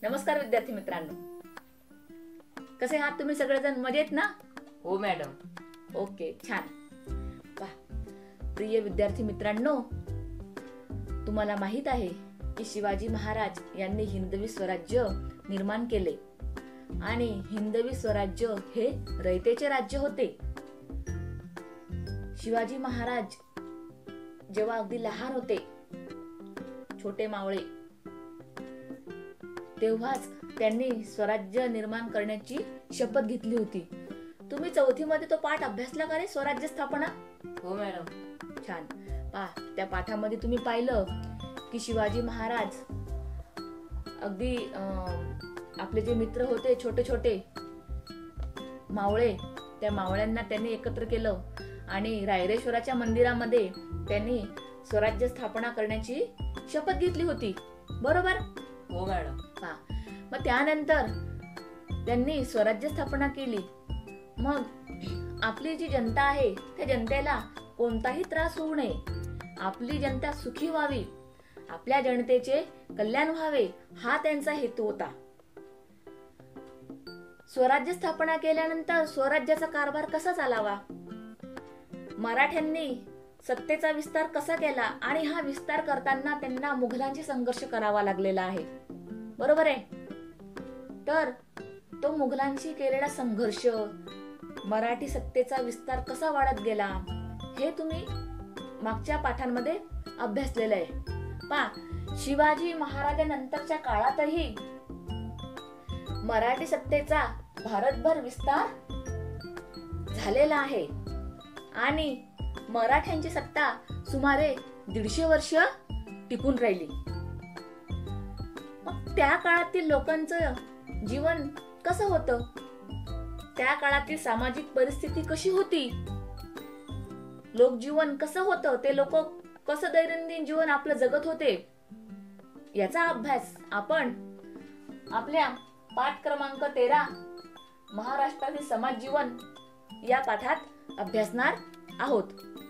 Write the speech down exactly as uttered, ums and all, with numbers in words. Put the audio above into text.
नमस्कार विद्यार्थी मित्रांनो, कसे आहात तुम्ही सगळेजण? मजेत ना? हो मॅडम. ओके, छान. पहा प्रिय विद्यार्थी मित्रांनो, तुम्हाला माहित आहे की शिवाजी महाराज यांनी हिंदवी स्वराज्य निर्माण केले आणि हिंदवी स्वराज्य हे रयतेचे राज्य होते. शिवाजी महाराज जेव्हा अगदी लहान होते, छोटे मावळे, तेव्हाच त्यांनी स्वराज्य निर्माण करण्याची शपथ घेतली होती. तुम्ही चौथी मध्ये तो पाठ अभ्यासला का रे, स्वराज्य स्थापना? हो मॅडम. छान. पहा त्या पाठामध्ये तुम्ही पाहिलं की शिवाजी महाराज अगदी आपले जे मित्र होते, छोटे छोटे मावळे, त्या मावळ्यांना त्यांनी एकत्र केलं आणि रायरेश्वराच्या मंदिरामध्ये त्यांनी स्वराज्य स्थापना करण्याची शपथ घेतली होती. बरोबर? हो मॅडम. हा, मग त्यानंतर त्यांनी स्वराज्य स्थापना केली. मग आपली जी जनता आहे त्या जनतेला कोणताही त्रास होऊ नये, आपली जनता सुखी व्हावी, आपल्या जनतेचे कल्याण व्हावे, हा त्यांचा हेतू होता. स्वराज्य स्थापना केल्यानंतर स्वराज्याचा कारभार कसा चालावा, मराठ्यांनी सत्तेचा विस्तार कसा केला आणि हा विस्तार करताना त्यांना मुघलांशी संघर्ष करावा लागलेला आहे. बरोबर आहे? तर तो मुघलांशी केलेला संघर्ष, मराठी सत्तेचा विस्तार कसा वाढत गेला, हे तुम्ही मागच्या पाठांमध्ये अभ्यासलेलं आहे. पहा, शिवाजी महाराजांनंतरच्या काळातही मराठी सत्तेचा भारतभर विस्तार झालेला आहे आणि मराठ्यांची सत्ता सुमारे दीडशे वर्ष टिकून राहिली. मग त्या काळातील लोकांचं जीवन कसं होतं, त्या काळातील सामाजिक परिस्थिती कशी होती, लोकजीवन कसं होतं, ते लोक कसं दैनंदिन जीवन आपलं जगत होते, याचा अभ्यास आपण आपल्या पाठ क्रमांक तेरा महाराष्ट्रातील समाज जीवन या पाठात अभ्यासणार आहोत.